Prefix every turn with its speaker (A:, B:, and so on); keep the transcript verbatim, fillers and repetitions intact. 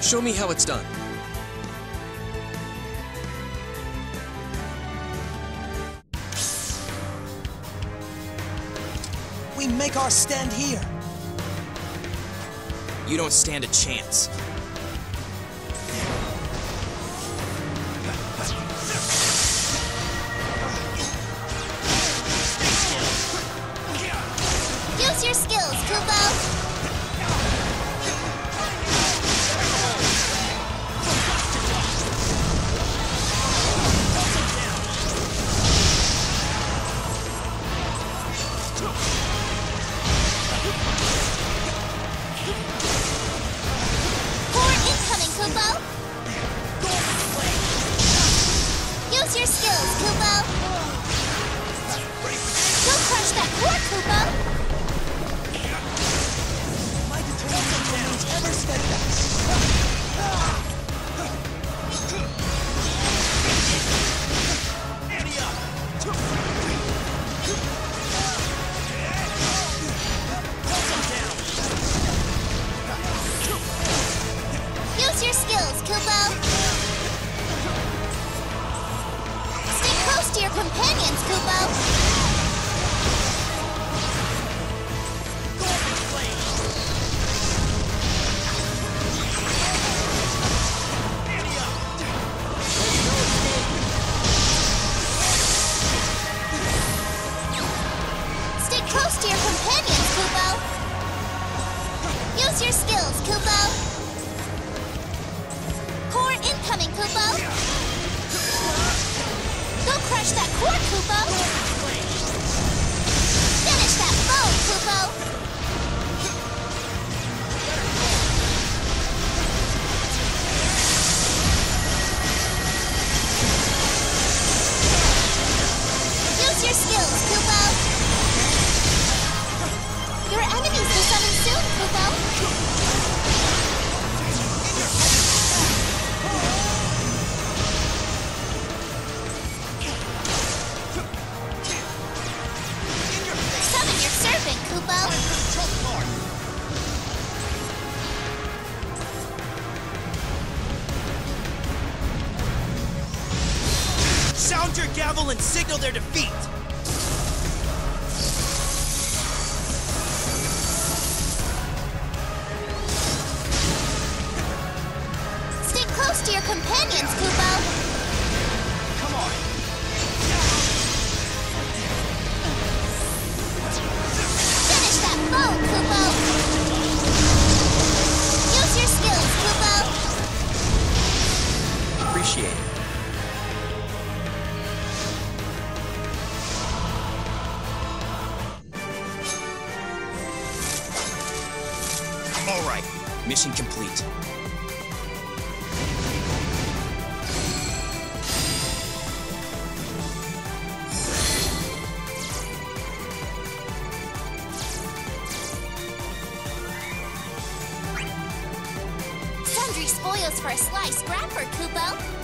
A: Show me how it's done.
B: We make our stand here.
A: You don't stand a chance.
C: Use your skills, Kupo! Use your skills, Kupo! Go crush that core, Kupo!
B: My determination remains ever steadfast.
C: Use your skills, Kupo! To your companions, Kupo! Stay close to your companions, Kupo! Use your skills, Kupo! Core incoming, Kupo! Go crush that core, Kupo! Finish that foe, Kupo! Use your skills, Kupo! Your enemies will summon soon, Kupo!
B: Sound your gavel and signal their defeat!
C: Stay close to your companions, Kupo!
B: Come on!
C: Finish that foe, Kupo! Use your skills, Kupo!
A: Appreciate it. All right, mission complete.
C: Sundry spoils for a sly scrapper, Kupo!